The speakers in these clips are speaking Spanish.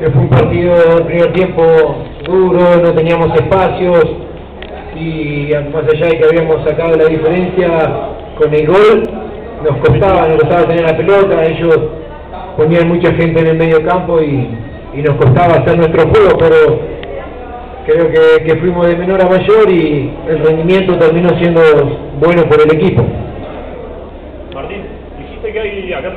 que fue un partido del primer tiempo duro, no teníamos espacios y más allá de que habíamos sacado la diferencia con el gol, nos costaba tener la pelota, ellos ponían mucha gente en el medio campo y nos costaba hacer nuestro juego, pero creo que fuimos de menor a mayor y el rendimiento terminó siendo bueno por el equipo. Martín, dijiste que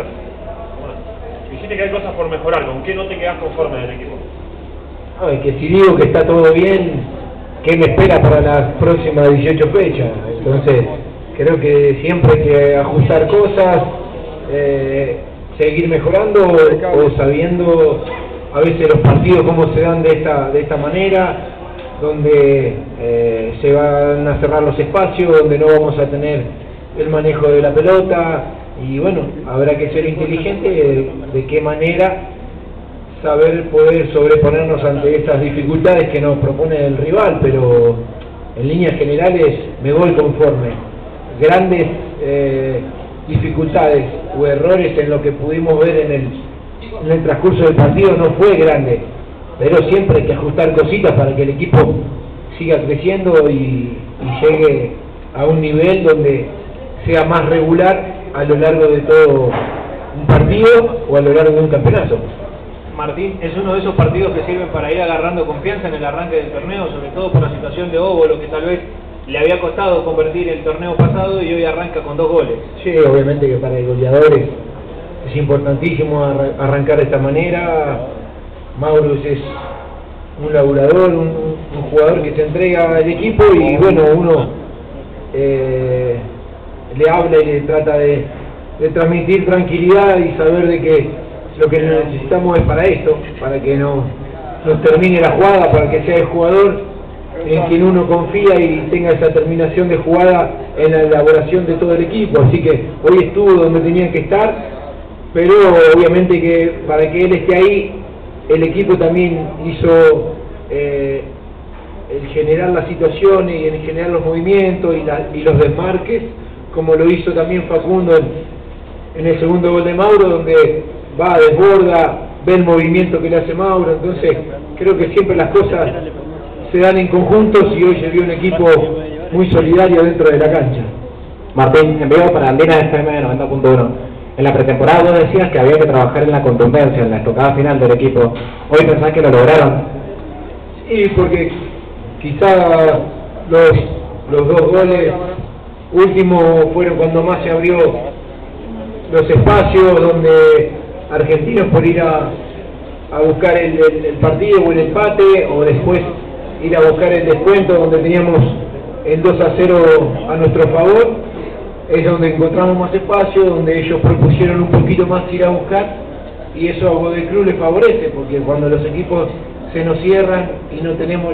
hay cosas por mejorar. ¿Con qué no te quedas conforme del equipo? Que si digo que está todo bien, ¿qué me espera para las próximas 18 fechas? Entonces, creo que siempre hay que ajustar cosas, seguir mejorando o sabiendo a veces los partidos cómo se dan de esta manera, donde se van a cerrar los espacios, donde no vamos a tener el manejo de la pelota, y bueno, habrá que ser inteligente de qué manera saber poder sobreponernos ante estas dificultades que nos propone el rival, pero en líneas generales me voy conforme. Grandes dificultades o errores en lo que pudimos ver en el transcurso del partido no fue grande, pero siempre hay que ajustar cositas para que el equipo siga creciendo y llegue a un nivel donde sea más regular a lo largo de todo un partido o a lo largo de un campeonato. Martín, es uno de esos partidos que sirven para ir agarrando confianza en el arranque del torneo, sobre todo por la situación de Óbolo, que tal vez le había costado convertir el torneo pasado y hoy arranca con 2 goles. Sí, obviamente que para el goleador es importantísimo arrancar de esta manera. Mauro es un laburador, un jugador que se entrega al equipo y bueno, uno le habla y le trata de transmitir tranquilidad y saber de que lo que necesitamos es para esto, para que nos termine la jugada, para que sea el jugador en quien uno confía y tenga esa terminación de jugada en la elaboración de todo el equipo. Así que hoy estuvo donde tenía que estar, pero obviamente que para que él esté ahí, el equipo también hizo el generar las situaciones y el generar los movimientos y los desmarques, como lo hizo también Facundo en el segundo gol de Mauro, donde va, desborda, ve el movimiento que le hace Mauro. Entonces creo que siempre las cosas se dan en conjuntos y hoy se vio un equipo muy solidario dentro de la cancha. Martín, en vivo para Andina FM 90.1. En la pretemporada vos decías que había que trabajar en la contundencia, en la estocada final del equipo. ¿Hoy pensás que lo lograron? Sí, porque quizá los 2 goles últimos fueron cuando más se abrió los espacios, donde Argentinos por ir a buscar el partido o el empate, o después ir a buscar el descuento donde teníamos el 2-0 a nuestro favor, es donde encontramos más espacio, donde ellos propusieron un poquito más ir a buscar, y eso a Godoy Cruz les favorece, porque cuando los equipos se nos cierran y no tenemos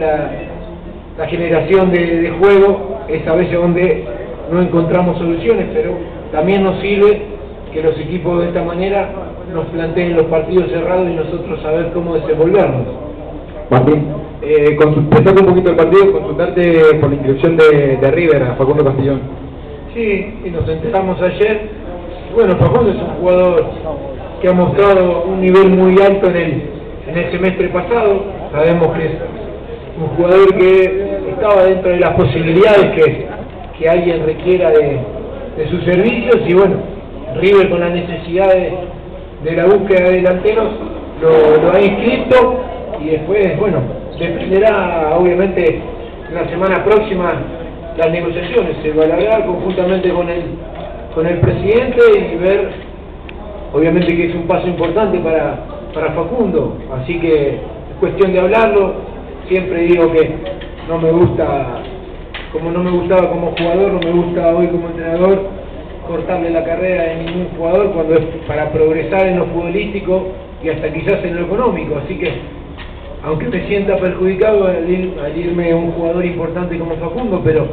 la generación de juego, es a veces donde no encontramos soluciones, pero también nos sirve que los equipos de esta manera nos planteen los partidos cerrados y nosotros saber cómo desenvolvernos. Martín, consultarte un poquito el partido, consultarte por la inscripción de River a Facundo Castellón. Sí, y nos enteramos ayer. Bueno, Facundo es un jugador que ha mostrado un nivel muy alto en el semestre pasado. Sabemos que es un jugador que estaba dentro de las posibilidades que alguien requiera de sus servicios, y bueno, River con la necesidad de la búsqueda de delanteros lo ha inscrito, y después, bueno, dependerá obviamente la semana próxima las negociaciones, se evaluará conjuntamente con el presidente y ver, obviamente que es un paso importante para Facundo, así que es cuestión de hablarlo. Siempre digo que no me gusta, como no me gustaba como jugador, no me gusta hoy como entrenador cortarle la carrera de ningún jugador cuando es para progresar en lo futbolístico y hasta quizás en lo económico, así que aunque me sienta perjudicado al irme un jugador importante como Facundo, pero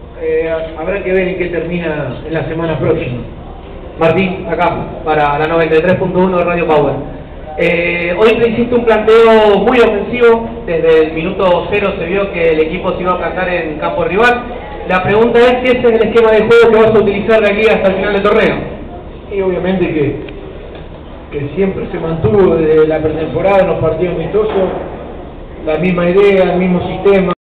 habrá que ver en qué termina en la semana próxima. Martín, acá, para la 93.1 de Radio Power. Hoy te hiciste un planteo muy ofensivo, desde el minuto 0 se vio que el equipo se iba a plantar en campo rival. La pregunta es si ese es el esquema de juego que vas a utilizar de aquí hasta el final del torneo. Y obviamente que que siempre se mantuvo desde la pretemporada en los partidos amistosos, la misma idea, el mismo sistema,